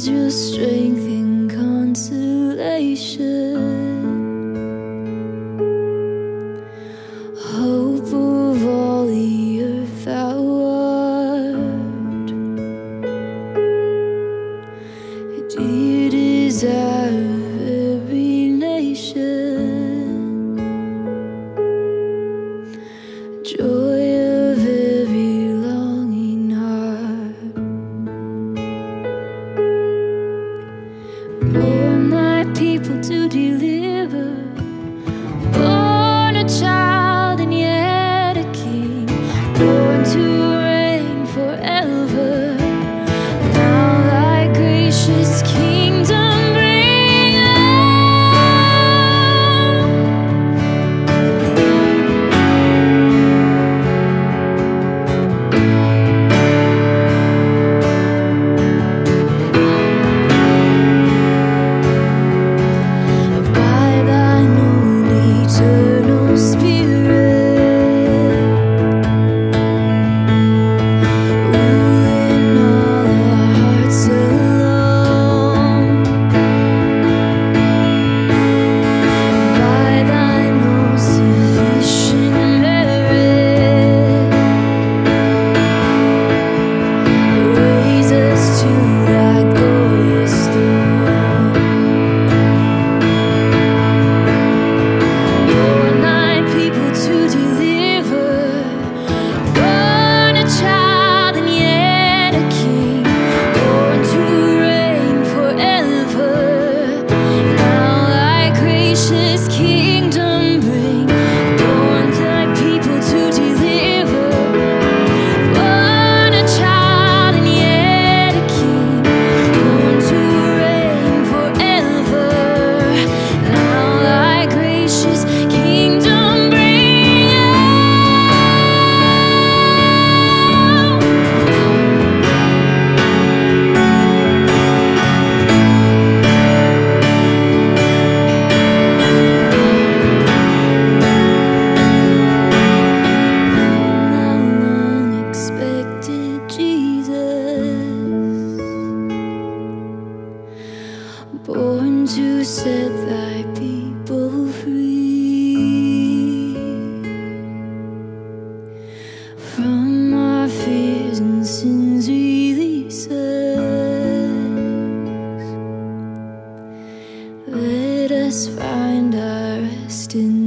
is your strength and consolation, hope of all the earth thou art, a dear desire of every nation, joy of every longing heart. Born thy people to deliver, born a child and yet a king, born to reign forever. Now thy gracious kingdom bring by thine own eternal Spirit, ruling all our hearts alone. By thine own sufficient merit, raise us to thy glorious throne. Born thy people to deliver, born a child and yet a king, born to reign forever. Now thy gracious kingdom bring. Born thy people to deliver, born a child and yet a king, born to reign forever. Now thy gracious kingdom bring thou long expected Jesus, born to set thy people free from our fears and sins. Release us, let us find our rest in